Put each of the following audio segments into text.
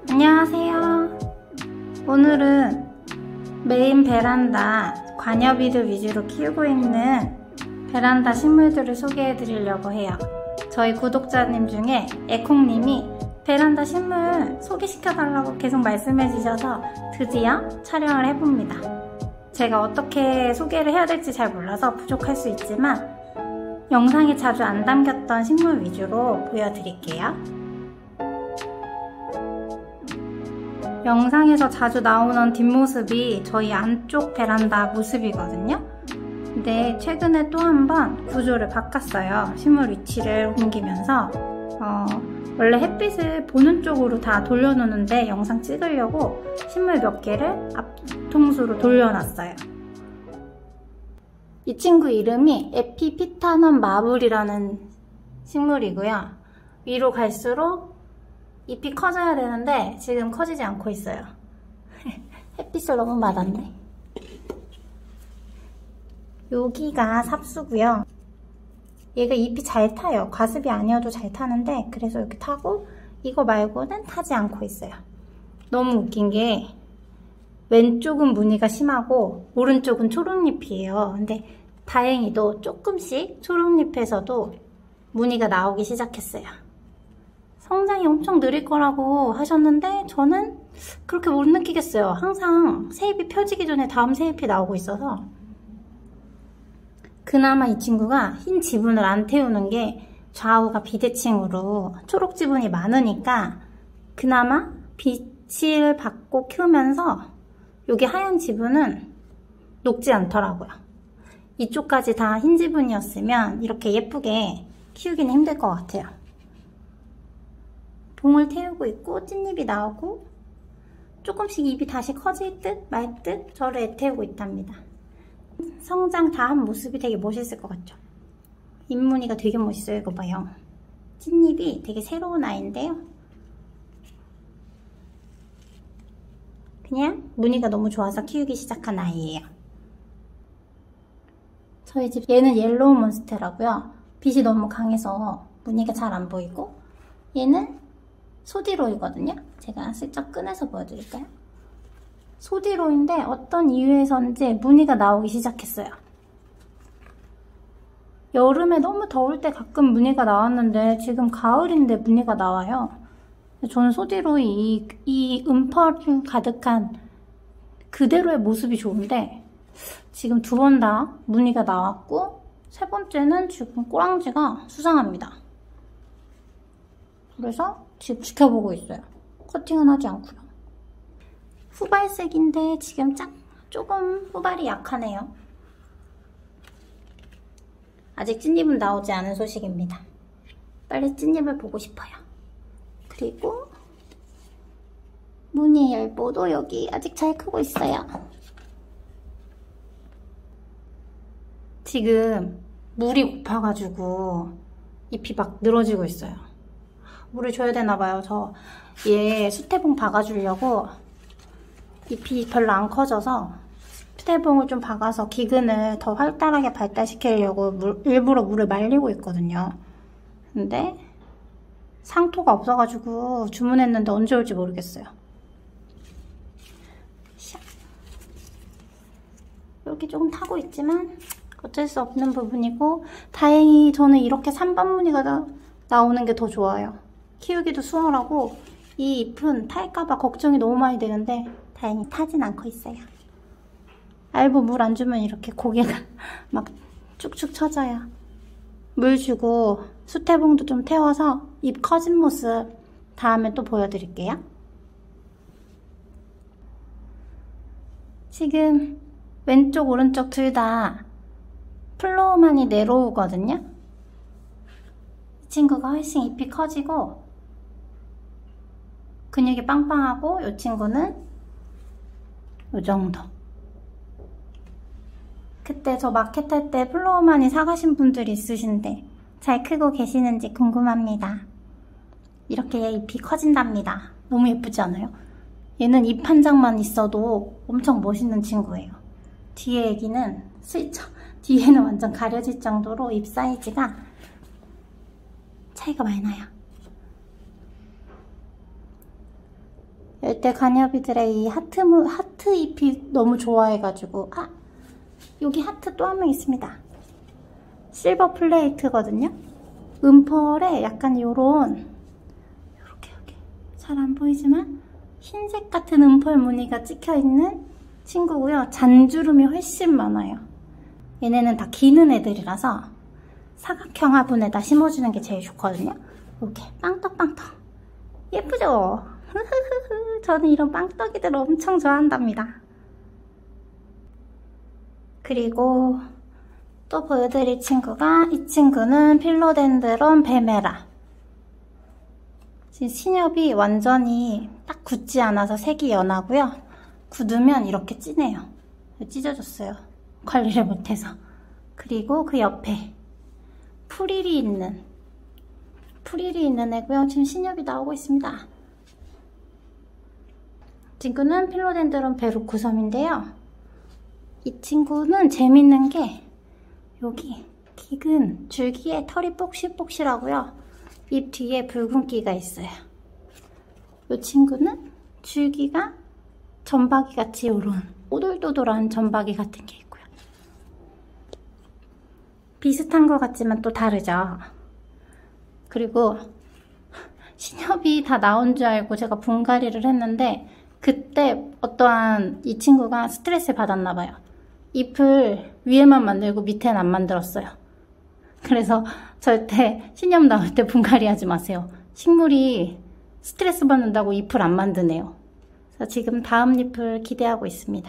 안녕하세요. 오늘은 메인 베란다 관여비들 위주로 키우고 있는 베란다 식물들을 소개해 드리려고 해요. 저희 구독자님 중에 에콩님이 베란다 식물 소개시켜 달라고 계속 말씀해 주셔서 드디어 촬영을 해봅니다. 제가 어떻게 소개를 해야 될지 잘 몰라서 부족할 수 있지만 영상에 자주 안 담겼던 식물 위주로 보여드릴게요. 영상에서 자주 나오는 뒷모습이 저희 안쪽 베란다 모습이거든요. 근데 최근에 또 한 번 구조를 바꿨어요. 식물 위치를 옮기면서 원래 햇빛을 보는 쪽으로 다 돌려놓는데 영상 찍으려고 식물 몇 개를 앞통수로 돌려놨어요. 이 친구 이름이 에피피타넘 마블이라는 식물이고요. 위로 갈수록 잎이 커져야 되는데 지금 커지지 않고 있어요. 햇빛을 너무 맞았네. 여기가 삽수고요. 얘가 잎이 잘 타요. 과습이 아니어도 잘 타는데 그래서 이렇게 타고 이거 말고는 타지 않고 있어요. 너무 웃긴 게 왼쪽은 무늬가 심하고 오른쪽은 초록잎이에요. 근데 다행히도 조금씩 초록잎에서도 무늬가 나오기 시작했어요. 성장이 엄청 느릴 거라고 하셨는데 저는 그렇게 못 느끼겠어요. 항상 새잎이 펴지기 전에 다음 새잎이 나오고 있어서. 그나마 이 친구가 흰 지분을 안 태우는 게 좌우가 비대칭으로 초록 지분이 많으니까 그나마 빛을 받고 키우면서 여기 하얀 지분은 녹지 않더라고요. 이쪽까지 다 흰 지분이었으면 이렇게 예쁘게 키우기는 힘들 것 같아요. 봉을 태우고 있고 찐잎이 나오고 조금씩 잎이 다시 커질 듯 말 듯 저를 애태우고 있답니다. 성장 다 한 모습이 되게 멋있을 것 같죠? 잎무늬가 되게 멋있어요. 이거 봐요. 찐잎이 되게 새로운 아이인데요. 그냥 무늬가 너무 좋아서 키우기 시작한 아이예요. 저희 집 얘는 옐로우 몬스테라고요. 빛이 너무 강해서 무늬가 잘 안 보이고 얘는 소디로이거든요. 제가 슬쩍 꺼내서 보여드릴까요? 소디로인데 어떤 이유에서인지 무늬가 나오기 시작했어요. 여름에 너무 더울 때 가끔 무늬가 나왔는데 지금 가을인데 무늬가 나와요. 저는 소디로이 이 음펄 가득한 그대로의 모습이 좋은데 지금 두 번 다 무늬가 나왔고 세 번째는 지금 꼬랑지가 수상합니다. 그래서 지금 지켜보고 있어요. 커팅은 하지 않고요. 후발색인데 지금 조금 후발이 약하네요. 아직 찐잎은 나오지 않은 소식입니다. 빨리 찐잎을 보고 싶어요. 그리고 무늬 열보도 여기 아직 잘 크고 있어요. 지금 물이 고파가지고 잎이 막 늘어지고 있어요. 물을 줘야 되나봐요. 저 얘 수태봉 박아주려고 잎이 별로 안 커져서 수태봉을 좀 박아서 기근을 더 활달하게 발달시키려고 일부러 물을 말리고 있거든요. 근데 상토가 없어가지고 주문했는데 언제 올지 모르겠어요. 여기 조금 타고 있지만 어쩔 수 없는 부분이고 다행히 저는 이렇게 3번 무늬가 나오는 게 더 좋아요. 키우기도 수월하고 이 잎은 탈까봐 걱정이 너무 많이 되는데 다행히 타진 않고 있어요. 알보 물 안 주면 이렇게 고개가 막 쭉쭉 처져요. 물 주고 수태봉도 좀 태워서 잎 커진 모습 다음에 또 보여드릴게요. 지금 왼쪽 오른쪽 둘 다 플로우만이 내려오거든요. 이 친구가 훨씬 잎이 커지고 근육이 빵빵하고 이 친구는 이 정도. 그때 저 마켓 할 때 플로우만이 사가신 분들이 있으신데 잘 크고 계시는지 궁금합니다. 이렇게 잎이 커진답니다. 너무 예쁘지 않아요? 얘는 잎 한 장만 있어도 엄청 멋있는 친구예요. 뒤에 애기는 슬쩍 뒤에는 완전 가려질 정도로 잎 사이즈가 차이가 많이 나요. 열대 가녀비들의 이 하트 잎이 너무 좋아해가지고. 여기 하트 또 한 명 있습니다. 실버 플레이트거든요. 은펄에 약간 요런 요렇게 잘 안 보이지만 흰색 같은 은펄 무늬가 찍혀있는 친구고요. 잔주름이 훨씬 많아요. 얘네는 다 기는 애들이라서 사각형 화분에다 심어주는 게 제일 좋거든요. 이렇게 빵떡빵떡 예쁘죠? 저는 이런 빵떡이들 엄청 좋아한답니다. 그리고 또 보여드릴 친구가, 이 친구는 필로덴드론 베메라. 지금 신엽이 완전히 딱 굳지 않아서 색이 연하고요. 굳으면 이렇게 진해요. 찢어졌어요. 관리를 못해서. 그리고 그 옆에 프릴이 있는 애고요. 지금 신엽이 나오고 있습니다. 친구는 필로덴드론 베루쿠섬인데요. 이 친구는 재밌는 게 여기 깃은 줄기에 털이 폭실폭실하고요. 잎 뒤에 붉은기가 있어요. 이 친구는 줄기가 점박이 같이 요런 오돌도돌한 점박이 같은 게 있고요. 비슷한 것 같지만 또 다르죠. 그리고 신엽이 다 나온 줄 알고 제가 분갈이를 했는데 그때 어떠한 이 친구가 스트레스를 받았나 봐요. 잎을 위에만 만들고 밑에는 안 만들었어요. 그래서 절대 신엽 나올 때 분갈이 하지 마세요. 식물이 스트레스 받는다고 잎을 안 만드네요. 그래서 지금 다음 잎을 기대하고 있습니다.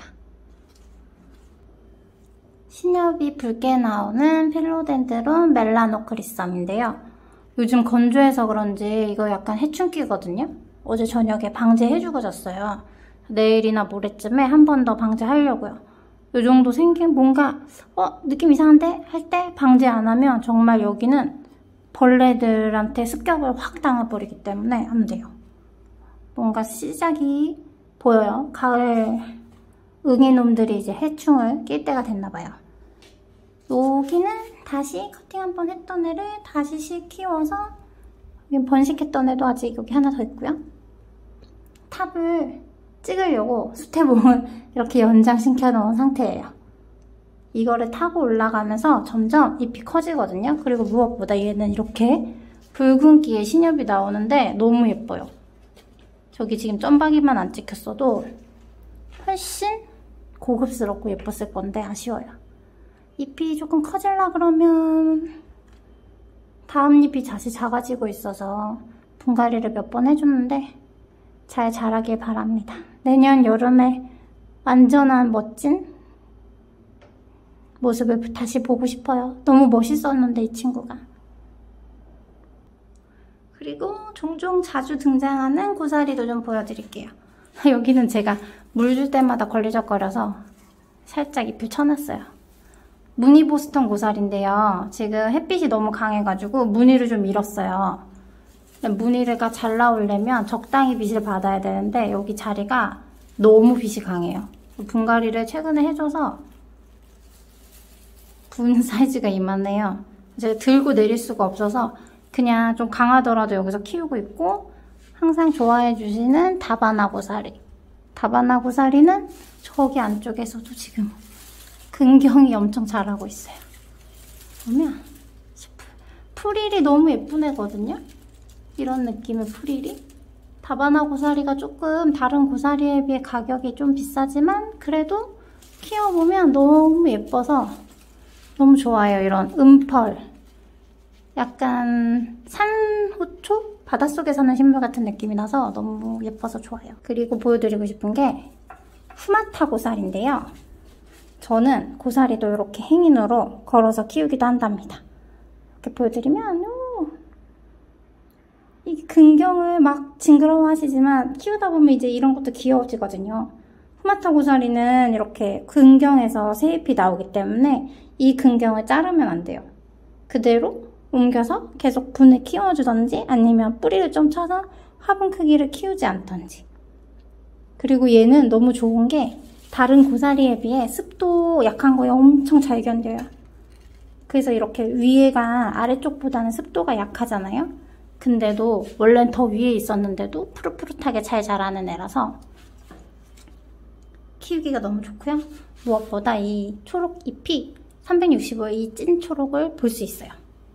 신엽이 붉게 나오는 필로덴드론 멜라노크리썸인데요. 요즘 건조해서 그런지 이거 약간 해충기거든요. 어제 저녁에 방제해주고 잤어요. 내일이나 모레쯤에 한 번 더 방제하려고요. 이 정도 생긴 뭔가 느낌 이상한데? 할 때 방제 안 하면 정말 여기는 벌레들한테 습격을 확 당해버리기 때문에 안 돼요. 뭔가 시작이 보여요. 가을 응이놈들이 이제 해충을 낄 때가 됐나 봐요. 여기는 다시 커팅 한번 했던 애를 다시 키워서 여기 번식했던 애도 아직 여기 하나 더 있고요. 탑을 찍으려고 수태봉을 이렇게 연장시켜 놓은 상태예요. 이거를 타고 올라가면서 점점 잎이 커지거든요. 그리고 무엇보다 얘는 이렇게 붉은기에 신엽이 나오는데 너무 예뻐요. 저기 지금 점박이만 안 찍혔어도 훨씬 고급스럽고 예뻤을 건데 아쉬워요. 잎이 조금 커질라 그러면 다음 잎이 다시 작아지고 있어서 분갈이를 몇 번 해줬는데 잘 자라길 바랍니다. 내년 여름에 완전한 멋진 모습을 다시 보고 싶어요. 너무 멋있었는데 이 친구가. 그리고 종종 자주 등장하는 고사리도 좀 보여드릴게요. 여기는 제가 물 줄 때마다 걸리적거려서 살짝 잎을 쳐놨어요. 무늬 보스턴 고사리인데요. 지금 햇빛이 너무 강해가지고 무늬를 좀 잃었어요. 무늬가 잘 나오려면 적당히 빛을 받아야 되는데 여기 자리가 너무 빛이 강해요. 분갈이를 최근에 해줘서 분 사이즈가 이만해요. 제가 들고 내릴 수가 없어서 그냥 좀 강하더라도 여기서 키우고 있고, 항상 좋아해 주시는 다바나 고사리. 다바나 고사리는 저기 안쪽에서도 지금 근경이 엄청 자라고 있어요. 보면 프릴이 너무 예쁜 애거든요. 이런 느낌의 프릴이. 다바나 고사리가 조금 다른 고사리에 비해 가격이 좀 비싸지만 그래도 키워보면 너무 예뻐서 너무 좋아요. 이런 은펄, 약간 산호초? 바닷속에 사는 식물 같은 느낌이 나서 너무 예뻐서 좋아요. 그리고 보여드리고 싶은 게 후마타 고사리인데요. 저는 고사리도 이렇게 행인으로 걸어서 키우기도 한답니다. 이렇게 보여드리면 이 근경을 막 징그러워 하시지만 키우다 보면 이제 이런 것도 귀여워지거든요. 후마타 고사리는 이렇게 근경에서 새잎이 나오기 때문에 이 근경을 자르면 안 돼요. 그대로 옮겨서 계속 분을 키워주던지 아니면 뿌리를 좀 쳐서 화분 크기를 키우지 않던지. 그리고 얘는 너무 좋은 게 다른 고사리에 비해 습도 약한 거에 엄청 잘 견뎌요. 그래서 이렇게 위에가 아래쪽보다는 습도가 약하잖아요. 근데도 원래는 더 위에 있었는데도 푸릇푸릇하게 잘 자라는 애라서 키우기가 너무 좋고요. 무엇보다 이 초록 잎이 365의 이 찐 초록을 볼 수 있어요.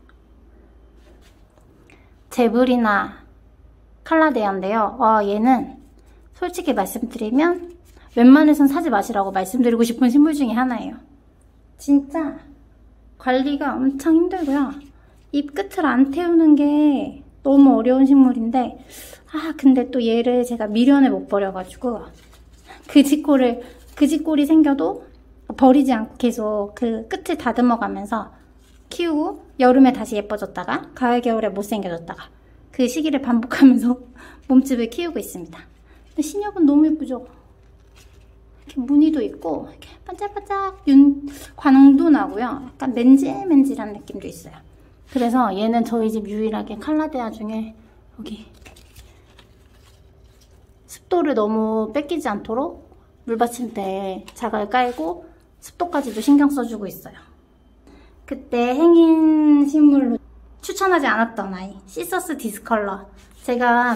제브리나 칼라데아인데요. 얘는 솔직히 말씀드리면 웬만해선 사지 마시라고 말씀드리고 싶은 식물 중에 하나예요. 진짜 관리가 엄청 힘들고요. 잎 끝을 안 태우는 게 너무 어려운 식물인데 근데 또 얘를 제가 미련을 못 버려가지고 그지꼴이 생겨도 버리지 않고 계속 그 끝을 다듬어 가면서 키우고 여름에 다시 예뻐졌다가 가을 겨울에 못생겨졌다가 그 시기를 반복하면서 몸집을 키우고 있습니다. 근데 신엽은 너무 예쁘죠? 이렇게 무늬도 있고 이렇게 반짝반짝 광도 나고요. 약간 맨질맨질한 느낌도 있어요. 그래서 얘는 저희 집 유일하게 칼라데아 중에 여기 습도를 너무 뺏기지 않도록 물받침대에 자갈 깔고 습도까지도 신경 써주고 있어요. 그때 행인 식물로 추천하지 않았던 아이 시서스 디스컬러. 제가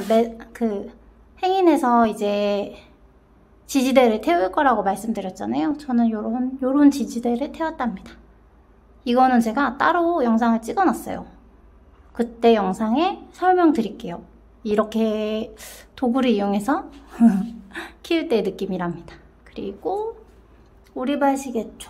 행인에서 이제 지지대를 태울 거라고 말씀드렸잖아요. 저는 요런 지지대를 태웠답니다. 이거는 제가 따로 영상을 찍어놨어요. 그때 영상에 설명드릴게요. 이렇게 도구를 이용해서 키울 때의 느낌이랍니다. 그리고 오리발 시계초.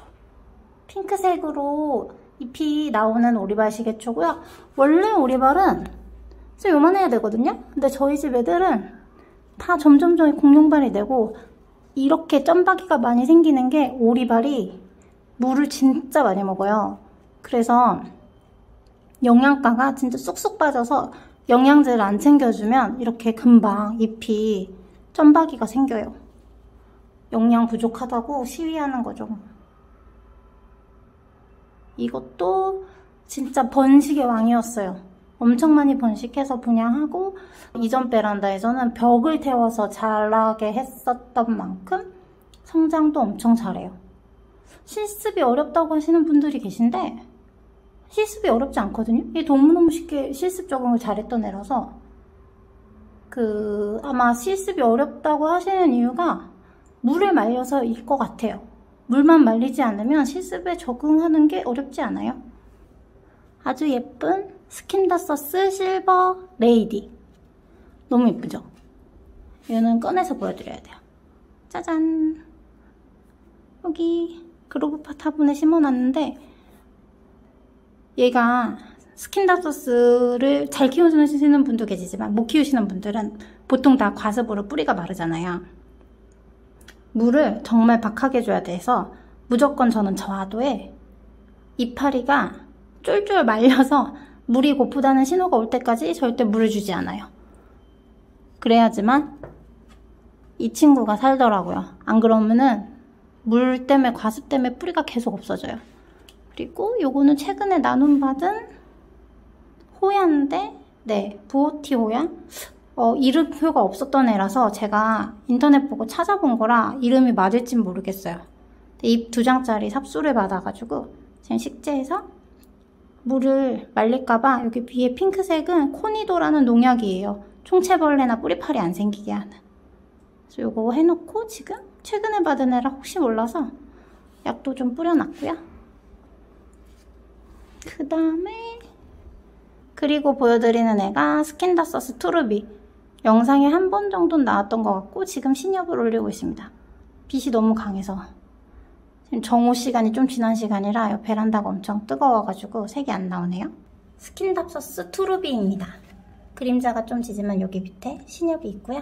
핑크색으로 잎이 나오는 오리발 시계초고요. 원래 오리발은 진짜 요만해야 되거든요. 근데 저희 집 애들은 다 점점 공룡발이 되고 이렇게 점박이가 많이 생기는 게 오리발이 물을 진짜 많이 먹어요. 그래서 영양가가 진짜 쑥쑥 빠져서 영양제를 안 챙겨주면 이렇게 금방 잎이 점박이가 생겨요. 영양 부족하다고 시위하는 거죠. 이것도 진짜 번식의 왕이었어요. 엄청 많이 번식해서 분양하고 이전 베란다에서는 벽을 태워서 자라게 했었던 만큼 성장도 엄청 잘해요. 실습이 어렵다고 하시는 분들이 계신데 실습이 어렵지 않거든요. 얘 너무너무 쉽게 실습 적응을 잘했던 애라서 아마 실습이 어렵다고 하시는 이유가 물에 말려서일 것 같아요. 물만 말리지 않으면 실습에 적응하는 게 어렵지 않아요. 아주 예쁜 스킨더서스 실버 레이디. 너무 예쁘죠? 얘는 꺼내서 보여드려야 돼요. 짜잔! 여기 그로브팟 화분에 심어놨는데 얘가 스킨더서스를 잘 키우시는 분도 계시지만 못 키우시는 분들은 보통 다 과습으로 뿌리가 마르잖아요. 물을 정말 박하게 줘야 돼서 무조건 저는 저하도에 이파리가 쫄쫄 말려서 물이 고프다는 신호가 올 때까지 절대 물을 주지 않아요. 그래야지만 이 친구가 살더라고요. 안 그러면은 물 때문에 과습 때문에 뿌리가 계속 없어져요. 그리고 요거는 최근에 나눔받은 호야인데 부오티 호야? 이름표가 없었던 애라서 제가 인터넷 보고 찾아본 거라 이름이 맞을진 모르겠어요. 잎 2장짜리 삽수를 받아가지고 지금 식재해서 물을 말릴까봐 여기 위에 핑크색은 코니도라는 농약이에요. 총체벌레나 뿌리팔이 안 생기게 하는. 그래서 요거 해놓고 지금 최근에 받은 애라 혹시 몰라서 약도 좀 뿌려놨고요. 그 다음에 그리고 보여드리는 애가 스킨더서스 투르비. 영상에 한 번 정도는 나왔던 것 같고 지금 신엽을 올리고 있습니다. 빛이 너무 강해서 지금 정오 시간이 좀 지난 시간이라 베란다가 엄청 뜨거워가지고 색이 안 나오네요. 스킨더서스 투르비입니다. 그림자가 좀 지지만 여기 밑에 신엽이 있고요.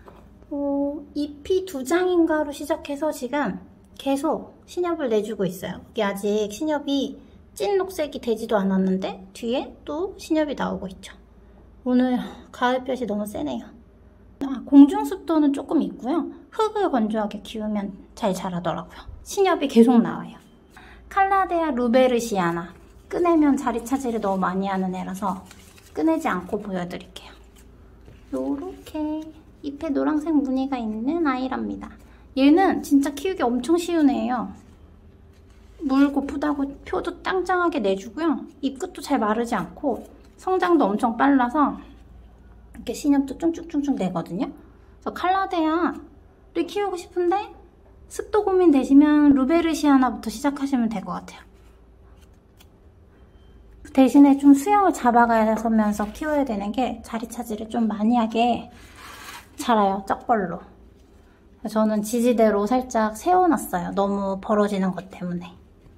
잎이 2장인가로 시작해서 지금 계속 신엽을 내주고 있어요. 여기 아직 신엽이 찐 녹색이 되지도 않았는데 뒤에 또 신엽이 나오고 있죠. 오늘 가을볕이 너무 세네요. 공중습도는 조금 있고요. 흙을 건조하게 키우면 잘 자라더라고요. 신엽이 계속 나와요. 칼라데아 루베르시아나. 꺼내면 자리 차지를 너무 많이 하는 애라서 꺼내지 않고 보여드릴게요. 요렇게 잎에 노란색 무늬가 있는 아이랍니다. 얘는 진짜 키우기 엄청 쉬운 애예요. 물 고프다고 표도 짱짱하게 내주고요. 잎 끝도 잘 마르지 않고 성장도 엄청 빨라서 이렇게 신엽도 쭝쭝쭝쭝 내거든요. 그래서 칼라데아를 키우고 싶은데 습도 고민 되시면 루베르시아나부터 시작하시면 될 것 같아요. 대신에 좀 수영을 잡아가면서 키워야 되는 게 자리 차지를 좀 많이 하게 자라요, 쩍벌로. 저는 지지대로 살짝 세워놨어요. 너무 벌어지는 것 때문에.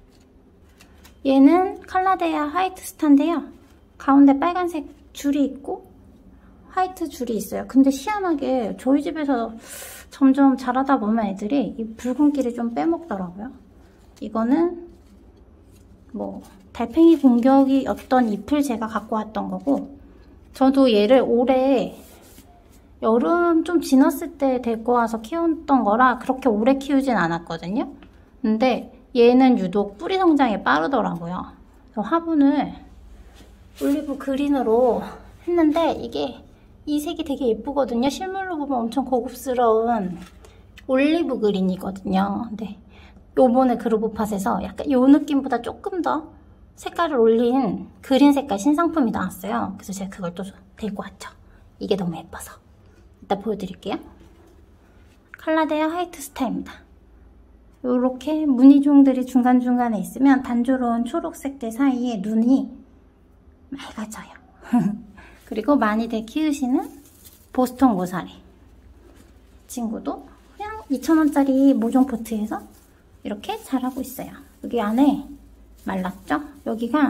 얘는 칼라데아 화이트 스타인데요. 가운데 빨간색 줄이 있고 화이트 줄이 있어요. 근데 희한하게 저희 집에서 점점 자라다 보면 애들이 이 붉은기를 좀 빼먹더라고요. 이거는 뭐 달팽이 공격이었던 잎을 제가 갖고 왔던 거고, 저도 얘를 올해 여름 좀 지났을 때 데리고 와서 키웠던 거라 그렇게 오래 키우진 않았거든요. 근데 얘는 유독 뿌리 성장이 빠르더라고요. 그래서 화분을 올리브 그린으로 했는데 이게 이 색이 되게 예쁘거든요. 실물로 보면 엄청 고급스러운 올리브 그린이거든요. 근데 요번에 그루브팟에서 약간 요 느낌보다 조금 더 색깔을 올린 그린 색깔 신상품이 나왔어요. 그래서 제가 그걸 또 데리고 왔죠. 이게 너무 예뻐서. 이따 보여드릴게요. 칼라데아 화이트 스타입니다. 요렇게 무늬종들이 중간중간에 있으면 단조로운 초록색들 사이에 눈이 맑아져요. 그리고 많이들 키우시는 보스턴 고사리. 이 친구도 그냥 2,000원짜리 모종 포트에서 이렇게 자라고 있어요. 여기 안에 말랐죠? 여기가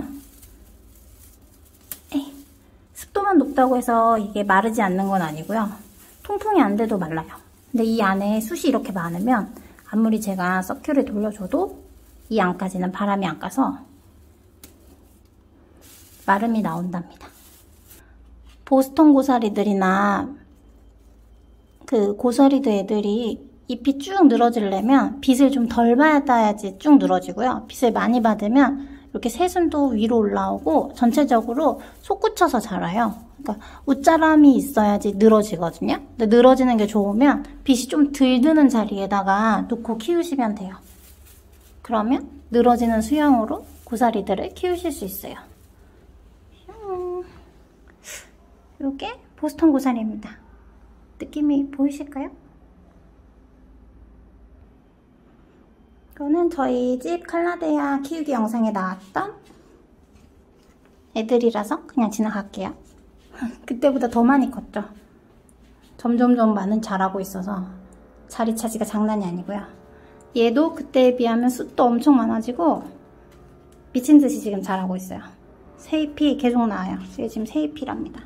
습도만 높다고 해서 이게 마르지 않는 건 아니고요. 통풍이 안 돼도 말라요. 근데 이 안에 숯이 이렇게 많으면 아무리 제가 서큐를 돌려줘도 이 안까지는 바람이 안 가서 마름이 나온답니다. 보스턴 고사리들이나 그 고사리들 애들이 잎이 쭉 늘어지려면 빛을 좀 덜 받아야지 쭉 늘어지고요. 빛을 많이 받으면 이렇게 새순도 위로 올라오고 전체적으로 솟구쳐서 자라요. 그러니까 웃자람이 있어야지 늘어지거든요. 근데 늘어지는 게 좋으면 빛이 좀 덜 드는 자리에다가 놓고 키우시면 돼요. 그러면 늘어지는 수영으로 고사리들을 키우실 수 있어요. 이게 보스턴 고사리입니다. 느낌이 보이실까요? 이거는 저희 집 칼라데아 키우기 영상에 나왔던 애들이라서 그냥 지나갈게요. 그때보다 더 많이 컸죠. 점점점 많은 자라고 있어서 자리 차지가 장난이 아니고요. 얘도 그때에 비하면 숯도 엄청 많아지고 미친 듯이 지금 자라고 있어요. 새잎이 계속 나와요. 이게 지금 새잎이랍니다.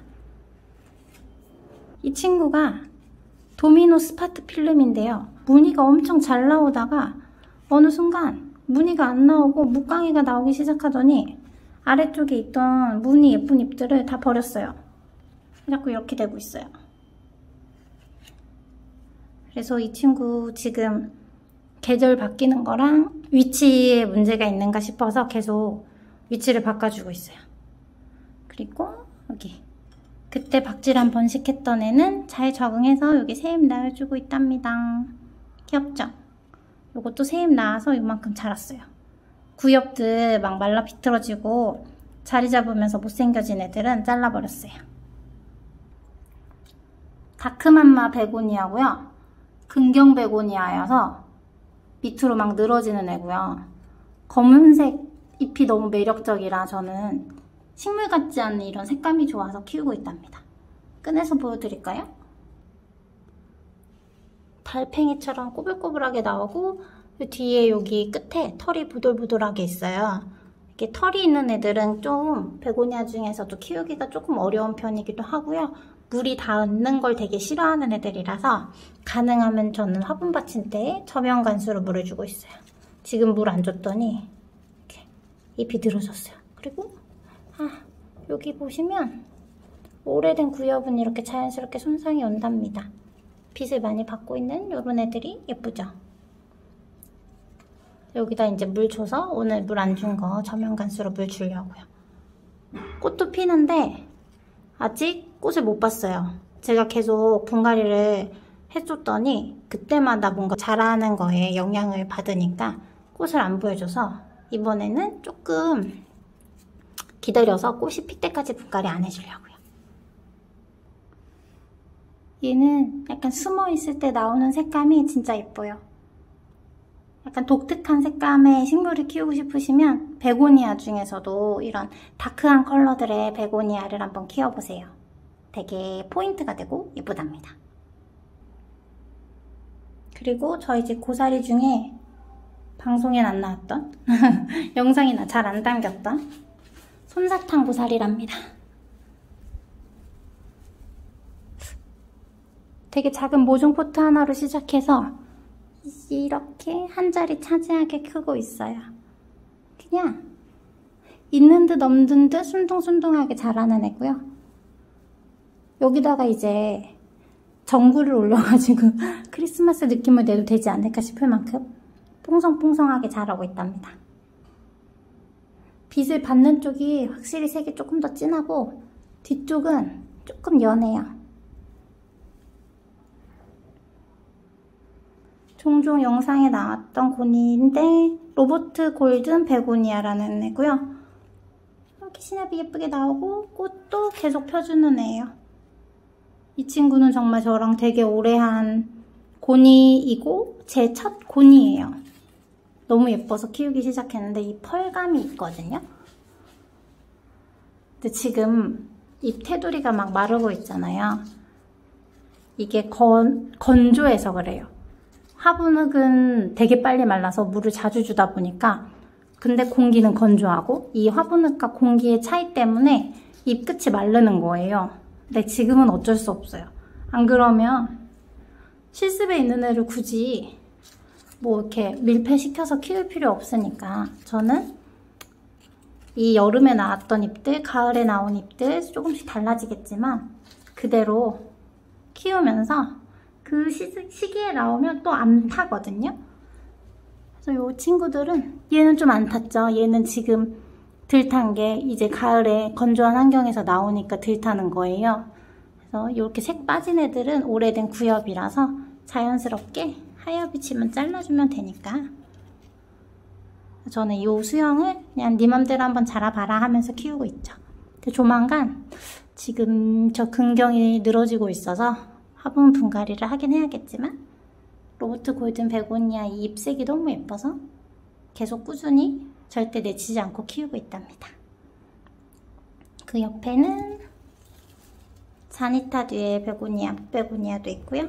이 친구가 도미노 스파트 필름인데요. 무늬가 엄청 잘 나오다가 어느 순간 무늬가 안 나오고 묵강이가 나오기 시작하더니 아래쪽에 있던 무늬 예쁜 잎들을 다 버렸어요. 자꾸 이렇게 되고 있어요. 그래서 이 친구 지금 계절 바뀌는 거랑 위치에 문제가 있는가 싶어서 계속 위치를 바꿔주고 있어요. 그리고 여기 그때 박질한 번식했던 애는 잘 적응해서 여기 새잎 낳아주고 있답니다. 귀엽죠? 요것도 새잎 나와서 이만큼 자랐어요. 구엽들 막 말라 비틀어지고 자리 잡으면서 못생겨진 애들은 잘라버렸어요. 다크맘마 베고니아고요. 근경 베고니아여서 밑으로 막 늘어지는 애고요. 검은색 잎이 너무 매력적이라 저는 식물 같지 않은 이런 색감이 좋아서 키우고 있답니다. 꺼내서 보여드릴까요? 달팽이처럼 꼬불꼬불하게 나오고 뒤에 여기 끝에 털이 부들부들하게 있어요. 이렇게 털이 있는 애들은 좀 베고니아 중에서도 키우기가 조금 어려운 편이기도 하고요. 물이 닿는 걸 되게 싫어하는 애들이라서 가능하면 저는 화분 받침대에 저면간수로 물을 주고 있어요. 지금 물 안 줬더니 이렇게 잎이 늘어졌어요. 그리고 여기 보시면 오래된 구엽은 이렇게 자연스럽게 손상이 온답니다. 빛을 많이 받고 있는 이런 애들이 예쁘죠? 여기다 이제 물 줘서 오늘 물 안 준 거 저면간수로 물 주려고요. 꽃도 피는데 아직 꽃을 못 봤어요. 제가 계속 분갈이를 해줬더니 그때마다 뭔가 자라는 거에 영향을 받으니까 꽃을 안 보여줘서 이번에는 조금 기다려서 꽃이 필 때까지 분갈이 안 해주려고요. 얘는 약간 숨어있을 때 나오는 색감이 진짜 예뻐요. 약간 독특한 색감의 식물을 키우고 싶으시면 베고니아 중에서도 이런 다크한 컬러들의 베고니아를 한번 키워보세요. 되게 포인트가 되고 예쁘답니다. 그리고 저희 집 고사리 중에 방송엔 안 나왔던 영상이나 잘 안 담겼던 솜사탕 고사리랍니다. 되게 작은 모종 포트 하나로 시작해서 이렇게 한 자리 차지하게 크고 있어요. 그냥 있는 듯 없는 듯 순둥순둥하게 자라는 애고요. 여기다가 이제 전구를 올려가지고 크리스마스 느낌을 내도 되지 않을까 싶을 만큼 퐁성퐁성하게 자라고 있답니다. 빛을 받는 쪽이 확실히 색이 조금 더 진하고 뒤쪽은 조금 연해요. 종종 영상에 나왔던 고니인데 로버트 골든 베고니아라는 애고요. 이렇게 시납이 예쁘게 나오고 꽃도 계속 펴주는 애예요. 이 친구는 정말 저랑 되게 오래 한 고니이고 제 첫 고니예요. 너무 예뻐서 키우기 시작했는데 이 펄감이 있거든요. 근데 지금 잎 테두리가 막 마르고 있잖아요. 이게 건조해서 그래요. 화분흙은 되게 빨리 말라서 물을 자주 주다 보니까 근데 공기는 건조하고 이 화분흙과 공기의 차이 때문에 잎 끝이 마르는 거예요. 근데 지금은 어쩔 수 없어요. 안 그러면 실습에 있는 애를 굳이 뭐 이렇게 밀폐시켜서 키울 필요 없으니까 저는 이 여름에 나왔던 잎들, 가을에 나온 잎들 조금씩 달라지겠지만 그대로 키우면서 그 시기에 나오면 또 안 타거든요. 그래서 이 친구들은 얘는 좀 안 탔죠. 얘는 지금 들 탄 게 이제 가을에 건조한 환경에서 나오니까 들 타는 거예요. 그래서 이렇게 색 빠진 애들은 오래된 구엽이라서 자연스럽게 하엽이 치면 잘라주면 되니까 저는 이 수영을 그냥 네 맘대로 한번 자라봐라 하면서 키우고 있죠. 근데 조만간 지금 저 근경이 늘어지고 있어서 화분 분갈이를 하긴 해야겠지만 로버트 골든 베고니아 이 잎색이 너무 예뻐서 계속 꾸준히 절대 내치지 않고 키우고 있답니다. 그 옆에는 자니타 듀의 베고니아, 목베고니아도 있고요.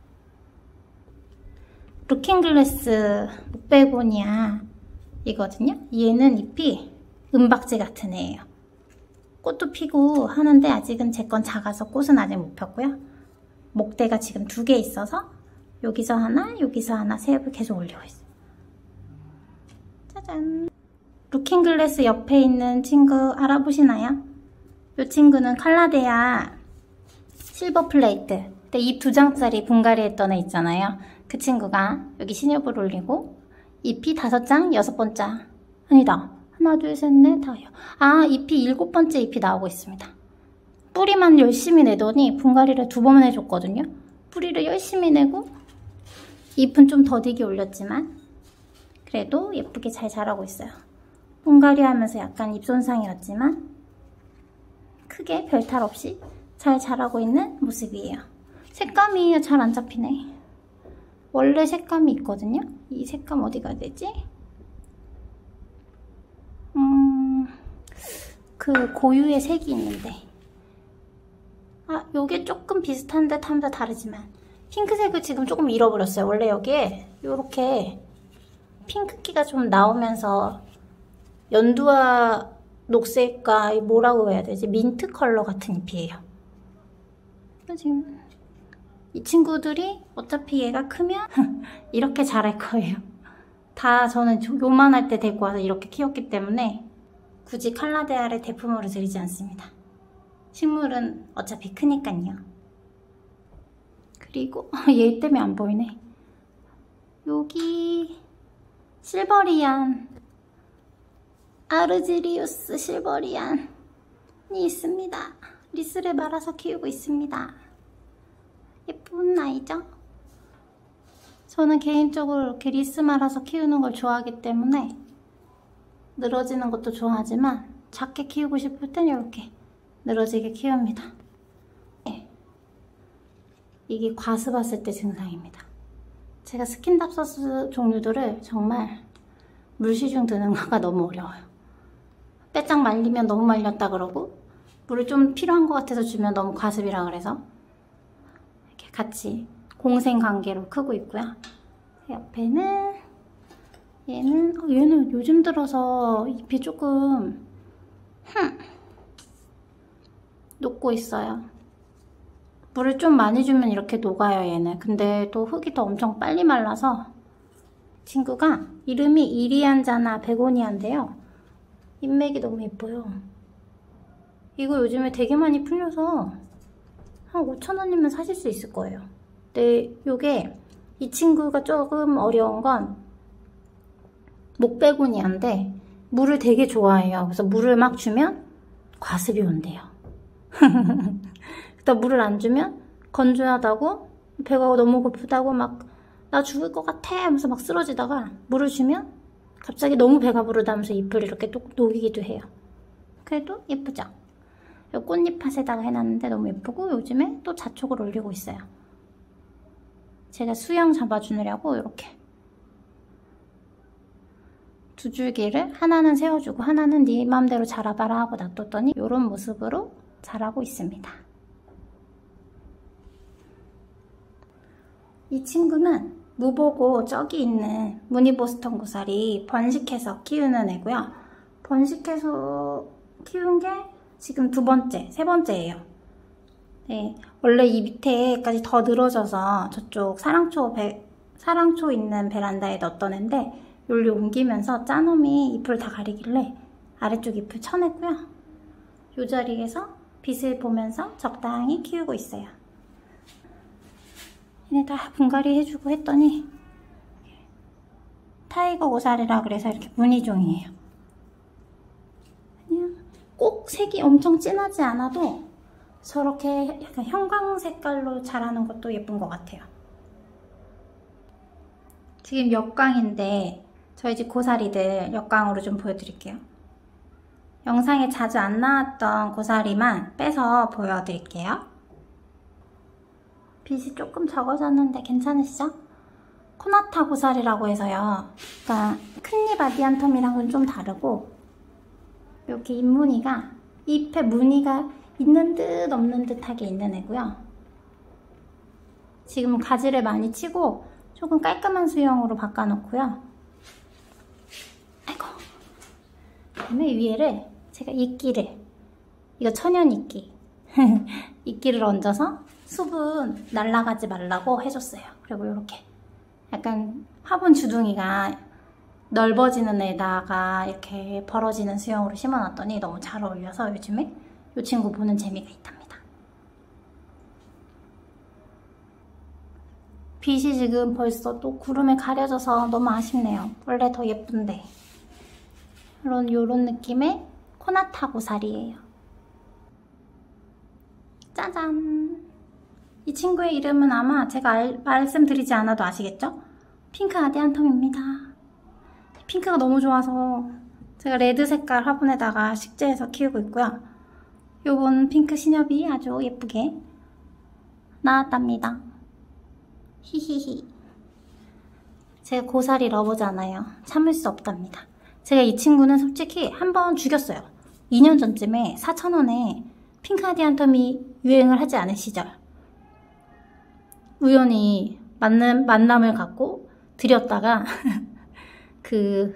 루킹글래스 목베고니아 이거든요. 얘는 잎이 은박지 같은 애예요. 꽃도 피고 하는데 아직은 제 건 작아서 꽃은 아직 못 폈고요. 목대가 지금 2개 있어서 여기서 하나, 여기서 하나 세 잎을 계속 올리고 있어요. 짜잔! 루킹글래스 옆에 있는 친구 알아보시나요? 이 친구는 칼라데아 실버 플레이트. 근데 잎 2장짜리 분갈이 했던 애 있잖아요. 그 친구가 여기 신엽을 올리고 잎이 5장, 6번째. 아니다. 하나, 둘, 셋, 넷, 다요. 아, 잎이 7번째 잎이 나오고 있습니다. 뿌리만 열심히 내더니 분갈이를 2번 해줬거든요. 뿌리를 열심히 내고 잎은 좀 더디게 올렸지만 그래도 예쁘게 잘 자라고 있어요. 분갈이 하면서 약간 잎 손상이었지만 크게 별탈 없이 잘 자라고 있는 모습이에요. 색감이 잘 안 잡히네. 원래 색감이 있거든요. 이 색감 어디 가야 되지? 그 고유의 색이 있는데 아, 요게 조금 비슷한 듯 하면서 다르지만 핑크색을 지금 조금 잃어버렸어요. 원래 여기에 요렇게 핑크기가 좀 나오면서 연두와 녹색과 뭐라고 해야 되지? 민트 컬러 같은 잎이에요. 지금 이 친구들이 어차피 얘가 크면 이렇게 자랄 거예요. 다 저는 요만할 때 데리고 와서 이렇게 키웠기 때문에 굳이 칼라데아를 대품으로 드리지 않습니다. 식물은 어차피 크니까요. 그리고 얘 때문에 안 보이네. 여기 실버리안, 아르지리우스 실버리안이 있습니다. 리스를 말아서 키우고 있습니다. 예쁜 아이죠? 저는 개인적으로 이렇게 리스 말아서 키우는 걸 좋아하기 때문에 늘어지는 것도 좋아하지만 작게 키우고 싶을 땐 이렇게 늘어지게 키웁니다. 이게 과습 왔을 때 증상입니다. 제가 스킨답서스 종류들을 정말 물시중 드는 거가 너무 어려워요. 빼짝 말리면 너무 말렸다 그러고 물을 좀 필요한 것 같아서 주면 너무 과습이라 그래서 이렇게 같이 공생관계로 크고 있고요. 옆에는 얘는 요즘 들어서 잎이 조금 녹고 있어요. 물을 좀 많이 주면 이렇게 녹아요, 얘는. 근데 또 흙이 더 엄청 빨리 말라서 친구가 이름이 이리안자나 베고니아인데요. 잎맥이 너무 예뻐요. 이거 요즘에 되게 많이 풀려서 한 5,000원이면 사실 수 있을 거예요. 근데 요게 이 친구가 조금 어려운 건 목베고니아인데 물을 되게 좋아해요. 그래서 물을 막 주면 과습이 온대요. 그러다 물을 안 주면 건조하다고 배가 너무 고프다고 막 나 죽을 것 같아 하면서 막 쓰러지다가 물을 주면 갑자기 너무 배가 부르다면서 잎을 이렇게 녹이기도 해요. 그래도 예쁘죠? 이 꽃잎밭에다가 해놨는데 너무 예쁘고 요즘에 또 자촉을 올리고 있어요. 제가 수영 잡아주느라고 이렇게 두 줄기를 하나는 세워주고 하나는 네 맘대로 자라봐라 하고 놔뒀더니 이런 모습으로 자라고 있습니다. 이 친구는 무보고 저기 있는 무늬보스턴 고사리 번식해서 키우는 애고요. 번식해서 키운 게 지금 세 번째예요. 네, 원래 이 밑에까지 더 늘어져서 저쪽 사랑초 있는 베란다에 넣었던 애인데 여기로 옮기면서 짜놈이 잎을 다 가리길래 아래쪽 잎을 쳐냈고요. 이 자리에서 빛을 보면서 적당히 키우고 있어요. 얘네 다 분갈이 해주고 했더니 타이거 고사리라 그래서 이렇게 무늬종이에요. 그냥 꼭 색이 엄청 진하지 않아도 저렇게 약간 형광 색깔로 자라는 것도 예쁜 것 같아요. 지금 역광인데 저희 집 고사리들 역광으로 좀 보여드릴게요. 영상에 자주 안 나왔던 고사리만 빼서 보여드릴게요. 빛이 조금 적어졌는데 괜찮으시죠? 코나타 고사리라고 해서요. 그러니까 큰잎 아디안텀이랑은 좀 다르고 이렇게 잎무늬가 잎에 무늬가 있는 듯 없는 듯하게 있는 애고요. 지금 가지를 많이 치고 조금 깔끔한 수영으로 바꿔놓고요. 아이고. 그다음에 위에를 제가 이거 천연 이끼 이끼를 얹어서 수분 날아가지 말라고 해줬어요. 그리고 이렇게 약간 화분 주둥이가 넓어지는 데다가 이렇게 벌어지는 수영으로 심어놨더니 너무 잘 어울려서 요즘에 이 친구 보는 재미가 있답니다. 빛이 지금 벌써 또 구름에 가려져서 너무 아쉽네요. 원래 더 예쁜데. 요런 느낌의 코나타 고사리예요. 짜잔! 이 친구의 이름은 아마 제가 말씀드리지 않아도 아시겠죠? 핑크 아디안텀입니다. 핑크가 너무 좋아서 제가 레드 색깔 화분에다가 식재해서 키우고 있고요. 요번 핑크 신엽이 아주 예쁘게 나왔답니다. 히히히. 제가 고사리 러버잖아요. 참을 수 없답니다. 제가 이 친구는 솔직히 한번 죽였어요. 2년 전쯤에 4,000원에 핑크 아디안텀이 유행을 하지 않은 시절 우연히 만남을 갖고 드렸다가 그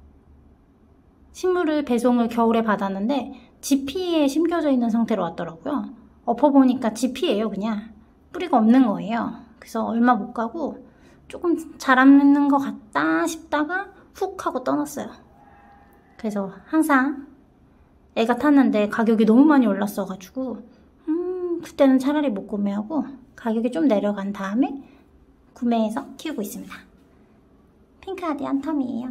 식물을 배송을 겨울에 받았는데 지피에 심겨져 있는 상태로 왔더라고요. 엎어보니까 지피예요. 그냥 뿌리가 없는 거예요. 그래서 얼마 못 가고 조금 자라는 것 같다 싶다가 훅 하고 떠났어요. 그래서 항상 애가 탔는데 가격이 너무 많이 올랐어가지고 그때는 차라리 못 구매하고 가격이 좀 내려간 다음에 구매해서 키우고 있습니다. 핑크 아디안텀이에요.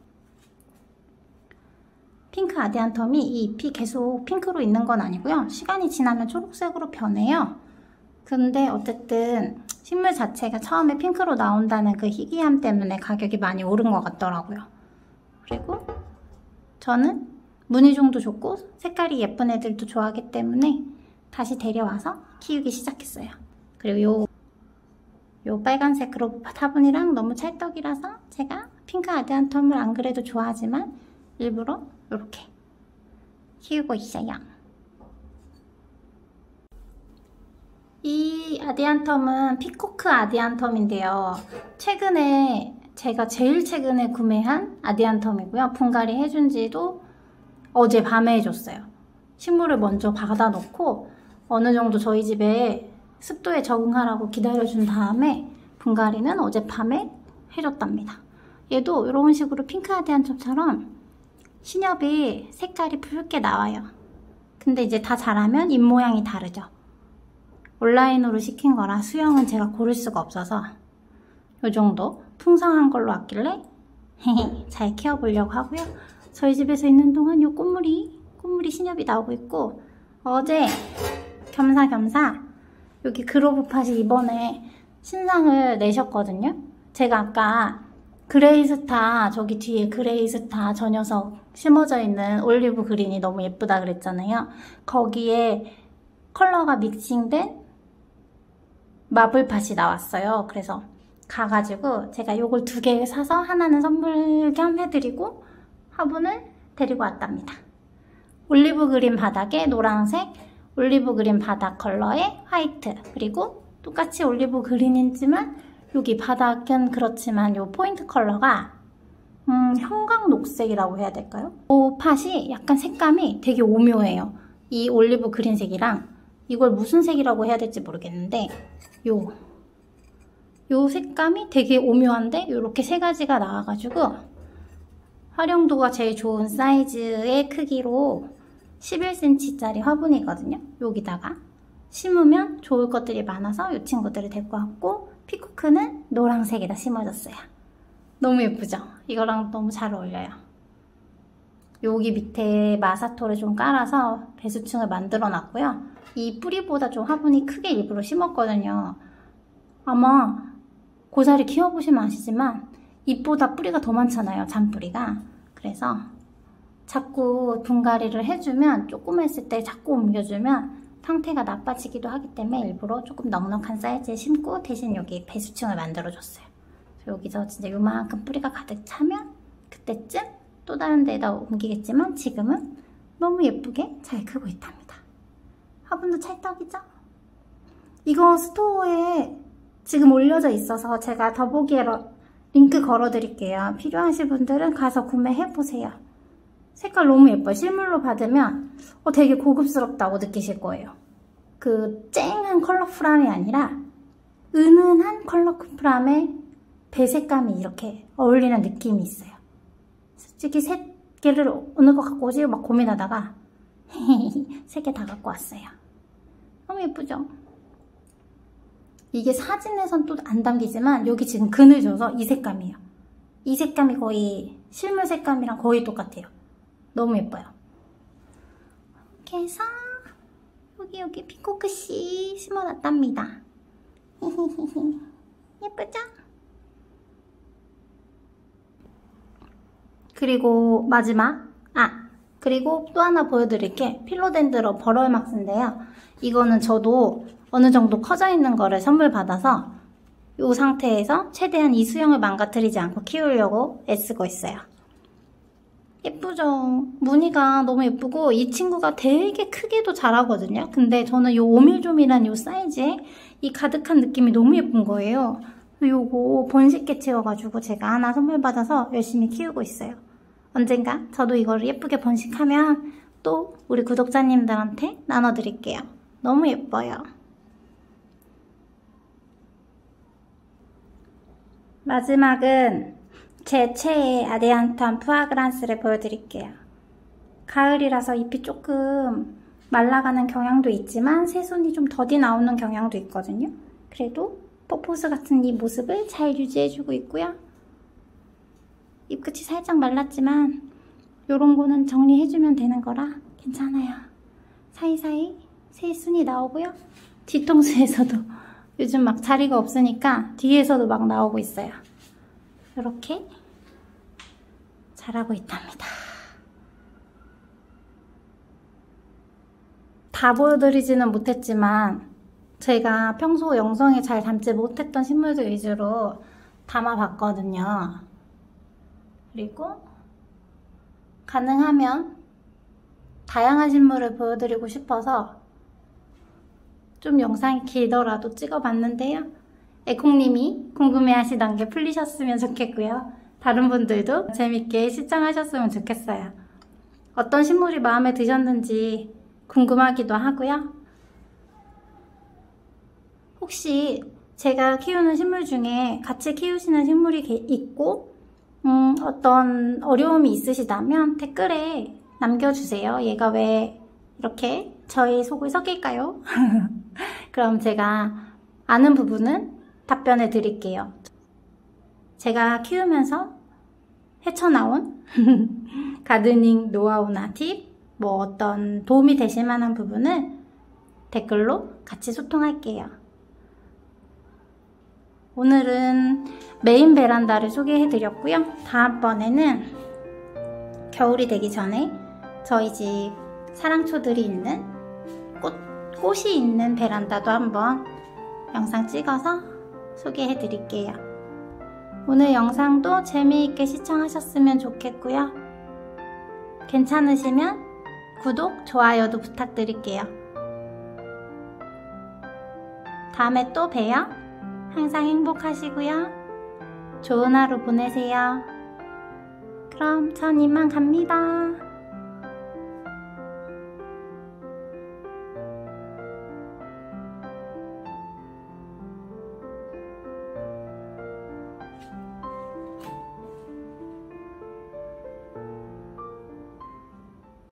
핑크 아디안텀이 이 잎이 계속 핑크로 있는 건 아니고요. 시간이 지나면 초록색으로 변해요. 근데 어쨌든 식물 자체가 처음에 핑크로 나온다는 그 희귀함 때문에 가격이 많이 오른 것 같더라고요. 그리고 저는 무늬종도 좋고 색깔이 예쁜 애들도 좋아하기 때문에 다시 데려와서 키우기 시작했어요. 그리고 요 요 빨간색 그로브 화분이랑 너무 찰떡이라서 제가 핑크 아디안텀을 안 그래도 좋아하지만 일부러 이렇게 키우고 있어요. 이 아디안텀은 피코크 아디안텀인데요. 제가 제일 최근에 구매한 아디안텀이고요. 분갈이 해준 지도 어제 밤에 해줬어요. 식물을 먼저 받아놓고 어느 정도 저희 집에 습도에 적응하라고 기다려준 다음에 분갈이는 어젯밤에 해줬답니다. 얘도 이런 식으로 핑크 아디안텀처럼 신엽이 색깔이 붉게 나와요. 근데 이제 다 자라면 잎 모양이 다르죠. 온라인으로 시킨 거라 수영은 제가 고를 수가 없어서 이 정도 풍성한 걸로 왔길래 잘 키워보려고 하고요. 저희 집에서 있는 동안 이 꽃무리 신엽이 나오고 있고, 어제 겸사겸사 여기 그로브팟이 이번에 신상을 내셨거든요. 제가 아까 그레이스타, 저기 뒤에 그레이스타 저 녀석 심어져 있는 올리브 그린이 너무 예쁘다 그랬잖아요. 거기에 컬러가 믹싱된 마블팟이 나왔어요. 그래서 가가지고 제가 요걸 2개 사서 하나는 선물 겸 해드리고 화분을 데리고 왔답니다. 올리브 그린 바닥에 노란색, 올리브 그린 바닥 컬러에 화이트, 그리고 똑같이 올리브 그린이지만 여기 바닥은 그렇지만 요 포인트 컬러가 형광 녹색이라고 해야 될까요? 이 팟이 약간 색감이 되게 오묘해요. 이 올리브 그린색이랑 이걸 무슨 색이라고 해야 될지 모르겠는데 요 색감이 되게 오묘한데 이렇게 3가지가 나와가지고 활용도가 제일 좋은 사이즈의 크기로 11cm짜리 화분이거든요. 여기다가 심으면 좋을 것들이 많아서 이 친구들을 데리고 왔고, 피코크는 노란색에다 심어줬어요. 너무 예쁘죠? 이거랑 너무 잘 어울려요. 여기 밑에 마사토를 좀 깔아서 배수층을 만들어 놨고요. 이 뿌리보다 좀 화분이 크게 일부러 심었거든요. 아마 고사리 키워보시면 아시지만 잎보다 뿌리가 더 많잖아요, 잔뿌리가. 그래서 자꾸 분갈이를 해주면, 조금 했을 때 자꾸 옮겨주면 상태가 나빠지기도 하기 때문에 일부러 조금 넉넉한 사이즈에 심고 대신 여기 배수층을 만들어줬어요. 여기서 진짜 요만큼 뿌리가 가득 차면 그때쯤 또 다른 데에다 옮기겠지만 지금은 너무 예쁘게 잘 크고 있답니다. 화분도 찰떡이죠? 이거 스토어에 지금 올려져 있어서 제가 더보기에 링크 걸어드릴게요. 필요하신 분들은 가서 구매해보세요. 색깔 너무 예뻐요. 실물로 받으면 되게 고급스럽다고 느끼실 거예요. 그 쨍한 컬러풀함이 아니라 은은한 컬러풀함에 배색감이 이렇게 어울리는 느낌이 있어요. 솔직히 3개를 어느 거 갖고 오지 막 고민하다가 3개 다 갖고 왔어요. 너무 예쁘죠? 이게 사진에선 또 안 담기지만 여기 지금 그늘 져서 이 색감이에요. 이 색감이 거의 실물 색감이랑 거의 똑같아요. 너무 예뻐요. 이렇게 해서 여기 피코크씨 심어놨답니다. 예쁘죠? 그리고 마지막, 그리고 또 하나 보여드릴 게 필로덴드로 버럴막스인데요. 이거는 저도 어느 정도 커져 있는 거를 선물 받아서 이 상태에서 최대한 이 수영을 망가뜨리지 않고 키우려고 애쓰고 있어요. 예쁘죠? 무늬가 너무 예쁘고 이 친구가 되게 크게도 자라거든요. 근데 저는 이 오밀조밀한 이 사이즈에 이 가득한 느낌이 너무 예쁜 거예요. 요거 번식게 채워가지고 제가 하나 선물 받아서 열심히 키우고 있어요. 언젠가 저도 이거를 예쁘게 번식하면 또 우리 구독자님들한테 나눠드릴게요. 너무 예뻐요. 마지막은 제 최애 아디안텀 푸아그란스를 보여드릴게요. 가을이라서 잎이 조금 말라가는 경향도 있지만 새순이 좀 더디 나오는 경향도 있거든요. 그래도 포포스 같은 이 모습을 잘 유지해주고 있고요. 잎끝이 살짝 말랐지만 요런 거는 정리해주면 되는 거라 괜찮아요. 사이사이 새순이 나오고요. 뒤통수에서도 요즘 막 자리가 없으니까 뒤에서도 막 나오고 있어요. 이렇게 자라고 있답니다. 다 보여드리지는 못했지만 제가 평소 영상에 잘 담지 못했던 식물들 위주로 담아봤거든요. 그리고 가능하면 다양한 식물을 보여드리고 싶어서 좀 영상이 길더라도 찍어봤는데요. 에콩님이 궁금해하시던 게 풀리셨으면 좋겠고요. 다른 분들도 재밌게 시청하셨으면 좋겠어요. 어떤 식물이 마음에 드셨는지 궁금하기도 하고요. 혹시 제가 키우는 식물 중에 같이 키우시는 식물이 있고 어떤 어려움이 있으시다면 댓글에 남겨주세요. 얘가 왜 이렇게 저희 속을 썩일까요? 그럼 제가 아는 부분은 답변해 드릴게요. 제가 키우면서 헤쳐나온 가드닝 노하우나 팁, 뭐 어떤 도움이 되실 만한 부분을 댓글로 같이 소통할게요. 오늘은 메인 베란다를 소개해 드렸고요. 다음번에는 겨울이 되기 전에 저희 집 사랑초들이 있는 꽃이 있는 베란다도 한번 영상 찍어서 소개해 드릴게요. 오늘 영상도 재미있게 시청하셨으면 좋겠고요. 괜찮으시면 구독, 좋아요도 부탁드릴게요. 다음에 또 봬요. 항상 행복하시고요. 좋은 하루 보내세요. 그럼 전 이만 갑니다.